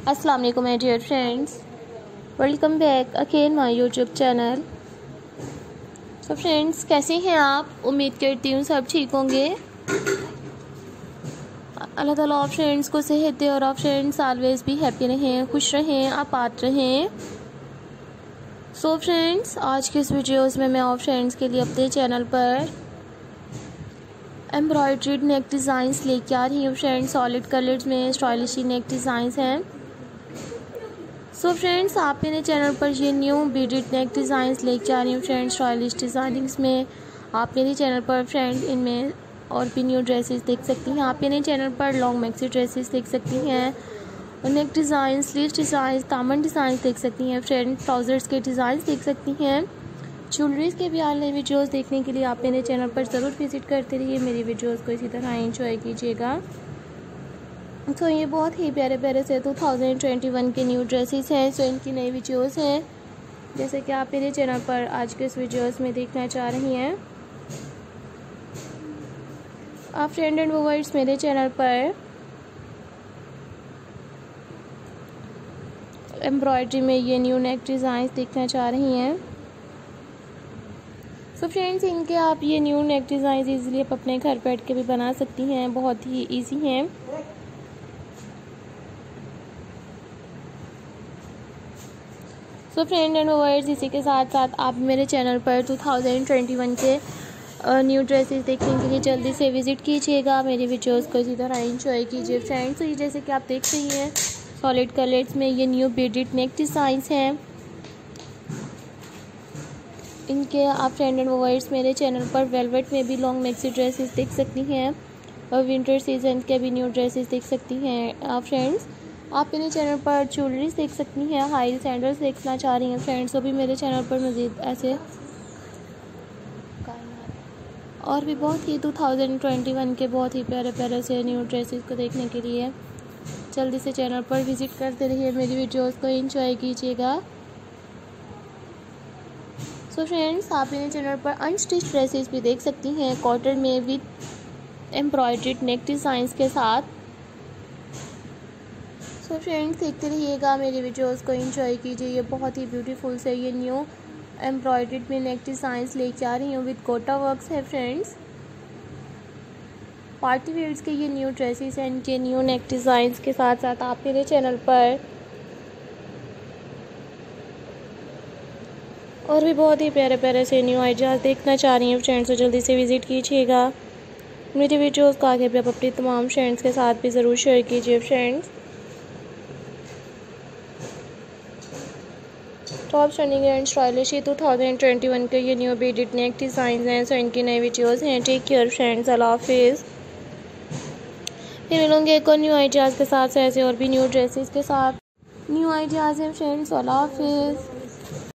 अस्सलाम वालेकुम my dear friends, welcome back again my YouTube channel. तो फ्रेंड्स, कैसे हैं आप? उम्मीद करती हूँ सब ठीक होंगे। अल्लाह ताला आप फ्रेंड्स को सेहत दे और आप फ्रेंड्स ऑलवेज भी हैप्पी रहें, खुश रहें, आबाद रहें। सो फ्रेंड्स, आज के इस वीडियोस में मैं आप फ्रेंड्स के लिए अपने चैनल पर एम्ब्रॉयड्रीड नेक डिज़ाइंस लेके आ रही हूँ फ्रेंड्स। सॉलिड कलर्स में स्टाइलिश नेक डिज़ाइंस हैं। सो फ्रेंड्स, आप मेरे चैनल पर ये न्यू बीडेड नेक डिज़ाइंस लेके आ रही हूँ फ्रेंड्स। स्टाइलिश डिज़ाइनिंग्स में आप मेरे चैनल पर फ्रेंड इनमें और भी न्यू ड्रेसेस देख सकती हैं। आप मेरे चैनल पर लॉन्ग मैक्सी ड्रेसेस देख सकती हैं, नेक डिज़ाइन, स्लीव डिज़ाइन, दामन डिज़ाइन देख सकती हैं फ्रेंड, ट्राउज़र्स के डिज़ाइन देख सकती हैं। ज्वेलरीज के भी ऑनलाइन वीडियोस देखने के लिए आप मेरे चैनल पर ज़रूर विजिट करते रहिए। मेरी वीडियोस को इसी तरह एंजॉय कीजिएगा। तो ये बहुत ही प्यारे प्यारे से 2021 के न्यू ड्रेसेस हैं। सो इनकी नई वीडियोस हैं, जैसे कि आप मेरे चैनल पर आज के इस वीडियोस में देखना चाह रही हैं। आप फ्रेंड एंड व्यूअर्स मेरे चैनल पर एम्ब्रॉयडरी में ये न्यू नेक डिज़ाइन देखना चाह रही हैं। सो फ्रेंड्स, इनके आप ये न्यू नेक डिज़ाइन ईजिली आप अपने घर बैठ के भी बना सकती हैं, बहुत ही ईजी हैं। सो फ्रेंड एंड व्यूअर्स, इसी के साथ साथ आप मेरे चैनल पर 2021 के न्यू ड्रेसेस देखने के लिए जल्दी से विज़िट कीजिएगा। मेरी वीडियोस को इसी तरह एंजॉय कीजिए फ्रेंड्स। तो ये जैसे कि आप देख रही हैं, सॉलिड कलर्स में ये न्यू बीडेड नेक डिज़ाइंस हैं। इनके आप फ्रेंड एंड व्यूअर्स मेरे चैनल पर वेलवेट में भी लॉन्ग मैक्सी ड्रेसेस देख सकती हैं और विंटर सीजन के भी न्यू ड्रेसेस देख सकती हैं। आप फ्रेंड्स, आप मेरे चैनल पर ज्वेलरीज देख सकती हैं, हाई सैंडल्स देखना चाह रही हैं फ्रेंड्स, तो भी मेरे चैनल पर मज़ीद ऐसे और भी बहुत ही 2021 के बहुत ही प्यारे प्यारे से न्यू ड्रेसेस को देखने के लिए जल्दी से चैनल पर विज़िट करते रहिए। मेरी वीडियोस को एंजॉय कीजिएगा। सो फ्रेंड्स, आप मेरे चैनल पर अनस्टिच ड्रेसेस भी देख सकती हैं, कॉटन में विद एम्ब्रॉयड्रीड नेक डिज़ाइंस के साथ। सो फ्रेंड्स, देखते रहिएगा, मेरी वीडियोस को एंजॉय कीजिए। ये बहुत ही ब्यूटीफुल से ये न्यू एम्ब्रॉयड्रीड में नेक डिज़ाइंस लेके आ रही हूँ विद गोटा वर्क्स है फ्रेंड्स। पार्टी वेयर्स के ये न्यू ड्रेसेस हैं, इनके न्यू नेक डिज़ाइंस के साथ साथ आप मेरे चैनल पर और भी बहुत ही प्यारे प्यारे से न्यू आइडियाज़ देखना चाह रही हैं फ्रेंड्स, तो जल्दी से विज़िट कीजिएगा। मेरी वीडियोस को आगे भी आप अपनी तमाम फ्रेंड्स के साथ भी ज़रूर शेयर कीजिए friends. Top trending and stylish 2021 के ये न्यू बीडेड नेक डिज़ाइन हैं। सो इनकी नई वीडियोस हैं। टेक केयर फ्रेंड्स, अल्लाह हाफिज़। फिर मिलूँगी एक और न्यू आइडियाज़ के साथ, ऐसे और भी न्यू ड्रेसेस के साथ न्यू आइडियाज़ हैं फ्रेंड्स। अल्लाह हाफिज़।